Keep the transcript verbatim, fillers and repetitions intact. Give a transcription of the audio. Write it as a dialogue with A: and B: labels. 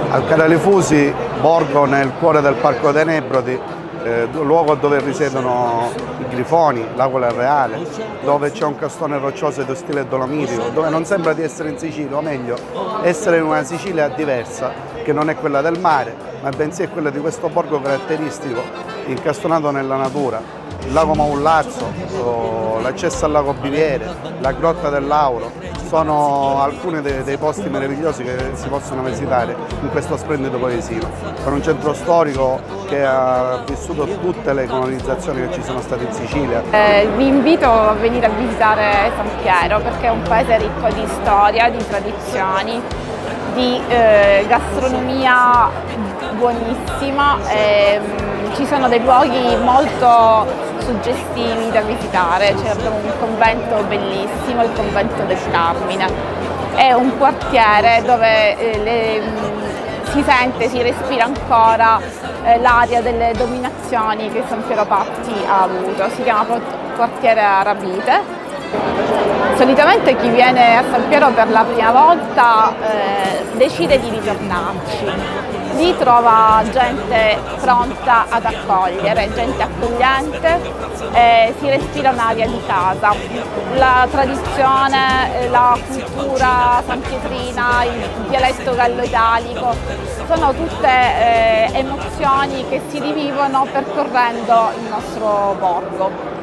A: Al Canale Fusi, borgo nel cuore del Parco dei Nebrodi, eh, luogo dove risiedono i grifoni, l'Aquila Reale, dove c'è un castone roccioso ed stile dolomitico, dove non sembra di essere in Sicilia, o meglio, essere in una Sicilia diversa, che non è quella del mare, ma bensì è quella di questo borgo caratteristico, incastonato nella natura. Il lago Maullazzo, l'accesso al lago Biviere, la grotta del Lauro, sono alcuni dei, dei posti meravigliosi che si possono visitare in questo splendido paesino. Per un centro storico che ha vissuto tutte le colonizzazioni che ci sono state in Sicilia.
B: Eh, vi invito a venire a visitare San Piero perché è un paese ricco di storia, di tradizioni, di eh, gastronomia buonissima. E, mh, ci sono dei luoghi molto suggestivi da visitare, cioè abbiamo un convento bellissimo, il convento del Carmine. È un quartiere dove eh, le, mh, si sente, si respira ancora eh, l'aria delle dominazioni che San Piero Patti ha avuto. Si chiama quartiere Arabite. Solitamente chi viene a San Piero per la prima volta eh, decide di ritornarci. Lì trova gente pronta ad accogliere, gente accogliente, eh, si respira un'aria di casa. La tradizione, la cultura sanpietrina, il dialetto gallo-italico, sono tutte eh, emozioni che si rivivono percorrendo il nostro borgo.